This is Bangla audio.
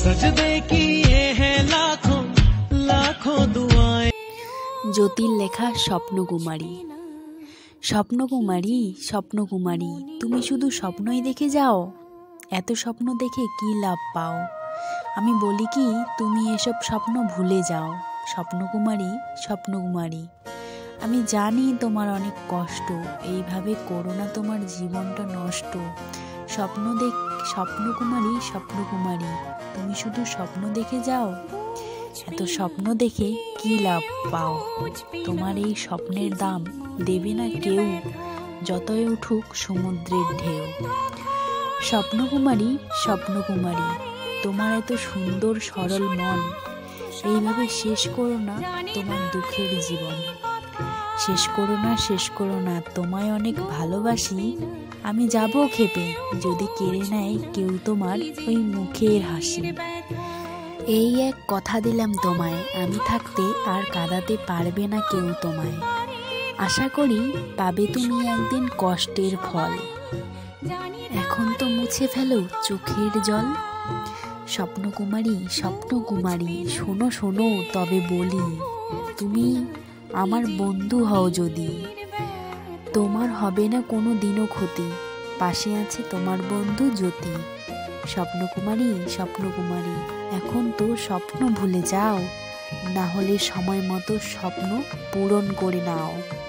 सजदे किए हैं लाखों लाखों दुआएं। জ্যোতির লেখা স্বপ্নকুমারী। স্বপ্নকুমারী, স্বপ্নকুমারী, তুমি শুধু স্বপ্নই দেখে যাও। এত স্বপ্ন দেখে কি লাভ পাও? আমি বলি কি, তুমি এসব স্বপ্ন ভুলে যাও। স্বপ্নকুমারী, স্বপ্নকুমারী, আমি জানি তোমার অনেক কষ্ট, এইভাবে করো না তোমার জীবনটা নষ্ট। স্বপ্নকুমারী, স্বপ্নকুমারী, তুমি শুধু স্বপ্ন দেখে যাও। এত স্বপ্ন দেখে কি লাভ পাও? তোমার এই স্বপ্নের দাম দেবে না কেউ, যতই উঠুক সমুদ্রের ঢেউ। স্বপ্নকুমারী, স্বপ্নকুমারী, তোমার এত সুন্দর সরল মন, এইভাবে শেষ করো না তোমার দুঃখের জীবন। শেষ করো না, শেষ করো না, তোমায় অনেক ভালোবাসি। আমি যাব খেপে যদি কেড়ে নেয় কেউ তোমার ওই মুখের হাসি। এই এক কথা দিলাম তোমায়, আমি থাকতে আর কাঁদাতে পারবে না কেউ তোমায়। আশা করি পাবে তুমি একদিন কষ্টের ফল, এখন তো মুছে ফেলো চোখের জল। স্বপ্নকুমারী, স্বপ্নকুমারী, শোনো শোনো তবে বলি, তুমি আমার বন্ধু হও যদি, তোমার হবে না কোনো দিনও ক্ষতি, পাশে আছে তোমার বন্ধু জ্যোতি। স্বপ্নকুমারী, স্বপ্নকুমারী, এখন তো স্বপ্ন ভুলে যাও, না হলে সময় মতো স্বপ্ন পূরণ করে নাও।